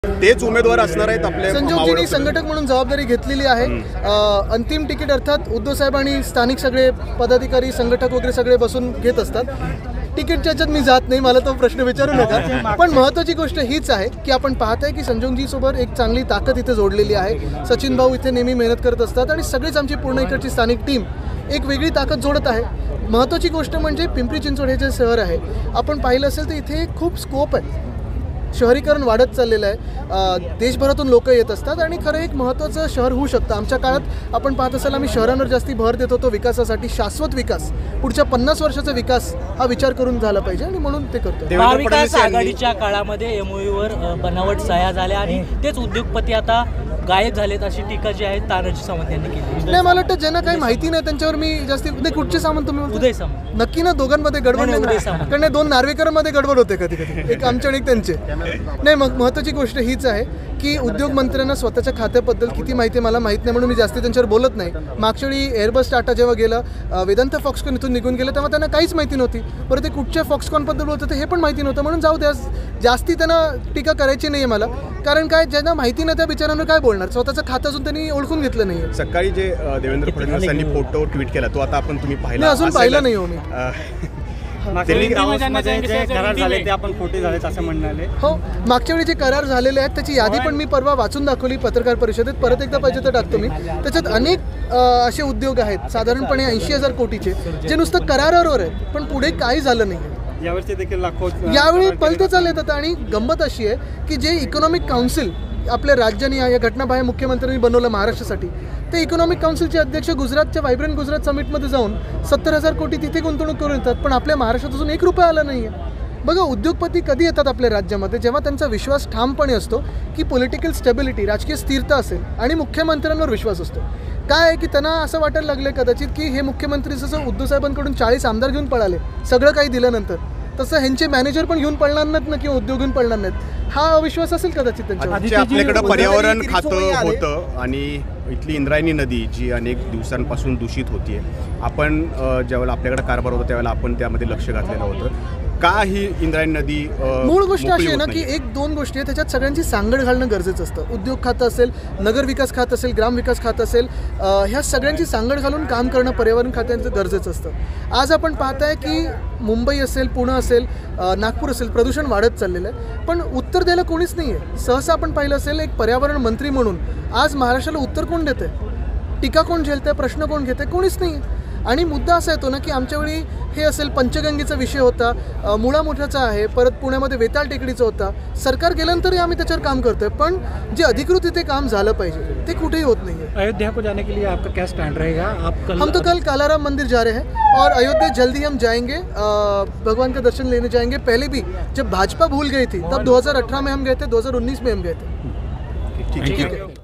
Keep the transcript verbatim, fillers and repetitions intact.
तेच उमेदवार असणार आहेत आपले संजोगजींनी संघटक म्हणून जबाबदारी घेतलेली आहे। अंतिम तिकीट अर्थात उद्धव साहेब आणि स्थानिक सगळे पदाधिकारी संघटक वगैरे सगळे बसून घेत असतात। तिकीटच्या याच्यात मी जात नाही, मला तो प्रश्न विचारू नका। पण महत्त्वाची गोष्ट हीच आहे की आपण पाहत आहे की संजोगजी सोबत एक चांगली ताकद इथे जोडलेली आहे। सचिन भाऊ इथे नेहमी मेहनत करत असतात आणि सगळीच आमची पूर्ण इकडची स्थानिक टीम एक वेगळी ताकद जोडत आहे। महत्त्वाची गोष्ट म्हणजे पिंपरी चिंचवड हे जे शहर आहे, आपण पाहिलं असेल तर इथे खूप स्कोप आहे। शहरीकरण वाढत चाललेलं आहे, देशभरातून लोक येत असतात आणि खरं एक महत्त्वाचं शहर होऊ शकतं। आमच्या काळात आपण पाहत असाल आम्ही शहरांवर जास्ती भर देत होतो विकासासाठी, शाश्वत विकास, पुढच्या पन्नास वर्षाचा विकास हा विचार करून झाला पाहिजे आणि म्हणून ते करतो। महाविकास आघाडीच्या काळामध्ये एमओयूवर बनावट सह्या झाल्या आणि तेच उद्योगपती आता गायब झालेत अशी टीका जी आहे तानाजी सावंत यांनी केली। नाही, मला वाटतं ज्यांना काही माहिती नाही त्यांच्यावर मी जास्ती नाही। कुठचे सामंत तुम्ही? उदय सामंत। नक्की ना, दोघांमध्ये गडबड नाही, कारण दोन नार्वेकरांमध्ये गडबड होते कधी कधी, एक आमचे आणि एक त्यांचे। नाही, मग महत्त्वाची गोष्ट हीच आहे की उद्योग मंत्र्यांना स्वतःच्या खात्याबद्दल किती माहिती मला माहीत नाही म्हणून मी जास्ती त्यांच्यावर बोलत नाही। मागच्या वेळी एअरबस टाटा जेव्हा गेलं, वेदांत फॉक्सकॉन इथून निघून गेलं, तेव्हा त्यांना काहीच माहिती नव्हती। बरं, ते कुठच्या फॉक्सकॉनबद्दल बोलत होते हे पण माहिती नव्हतं, म्हणून जाऊ द्या, जास्ती त्यांना टीका करायची नाही आहे मला। कारण काय, ज्यांना माहिती नाही त्या बिचारांना काय बोलणार, स्वतःचं खातं अजून त्यांनी ओळखून घेतलं नाही। सकाळी जे देवेंद्र फडणवीस यांनी फोटो ट्विट केला तो आता आपण तुम्ही पाहिला? अजून पाहिला नाही हो मी। करार झाले ते आपण खोटे झालेत असं म्हणणारे? हो, मागच्या वेळी जे करार झालेले आहेत त्याची यादी पण मी परवा वाचून दाखवली पत्रकार परिषदेत, परत एकदा पाहिजे तर टाकतो मी। त्याच्यात अनेक असे उद्योग आहेत साधारणपणे ऐंशी हजार कोटीचे जे नुसतं करारावर आहेत पण पुढे काही झालं नाही। यावर्षी देखील लाखो यावेळी पलते चालले येतात आणि गंमत अशी आहे की जे इकॉनॉमिक काउन्सिल आपल्या राज्याने या घटनाबाह्य मुख्यमंत्र्यांनी बनवलं महाराष्ट्रासाठी, ते इकॉनॉमिक काउन्सिलचे अध्यक्ष गुजरातच्या व्हायब्रंट गुजरात समिटमध्ये जाऊन सत्तर हजार कोटी तिथे गुंतवणूक करून येतात, पण आपल्या महाराष्ट्रात अजून एक रुपया आला नाही आहे। बघा, उद्योगपती कधी येतात आपल्या राज्यामध्ये जेव्हा त्यांचा विश्वास ठामपणे असतो की पॉलिटिकल स्टेबिलिटी, राजकीय स्थिरता असेल आणि मुख्यमंत्र्यांवर विश्वास असतो। काय आहे की त्यांना असं वाटायला लागलं कदाचित की हे मुख्यमंत्री जसं उद्धव साहेबांकडून चाळीस आमदार घेऊन पळाले सगळं काही दिल्यानंतर, तसं ह्यांचे मॅनेजर पण घेऊन पडणार नाहीत ना किंवा उद्योग घेऊन पडणार नाहीत, हा अविश्वास असेल कदाचित त्यांच्यावर। आपल्याकडे पर्यावरण खातं होतं आणि इथली इंद्रायणी नदी जी अनेक दिवसांपासून दूषित होतीये, आपण ज्यावेळेला आपल्याकडे कारभार होता त्यावेळेला आपण त्यामध्ये लक्ष घातलेलं होतं। का ही इंद्रायणी नदी? मूळ गोष्ट अशी आहे ना की एक दोन गोष्टी आहेत, त्याच्यात सगळ्यांची सांगड घालणं गरजेचं असतं। उद्योग खातं असेल, नगर विकास खातं असेल, ग्राम विकास खातं असेल, ह्या सगळ्यांची सांगड घालून काम करणं पर्यावरण खात्यांचं गरजेचं असतं। आज आपण पाहताय की मुंबई असेल, पुणे असेल, नागपूर असेल, प्रदूषण वाढत चाललेलं आहे, पण उत्तर द्यायला कोणीच नाही आहे। सहसा आपण पाहिलं असेल एक पर्यावरण मंत्री म्हणून आज महाराष्ट्राला उत्तर कोण देतं आहे, टीका कोण झेलतं, प्रश्न कोण घेतं, कोणीच नाही आहे। आणि मुद्दा असा येतो ना की आमच्या वेळी हे असेल पंचगंगेचा विषय होता, मुळा मोठ्याचा आहे, परत पुण्यामध्ये वेताळ टेकडीचा होता। सरकार गेल्यानंतरही आम्ही त्याच्यावर काम करतोय, पण जे अधिकृत इथे काम झालं पाहिजे ते कुठेही होत नाही है। अयोध्या को जाने के लिए आपका क्या स्टैंड रहेगा? आप कल हम तो कल कालाराम मंदिर जा रहे हैं और अयोध्या जल्दी हम जाएंगे, भगवान का दर्शन लेने जाएंगे। पहले भी जब भाजपा भूल गई थी तब दो हज़ार अठारह में हम गए थे, दो हज़ार उन्नीस में हम गए थे। ठीक है।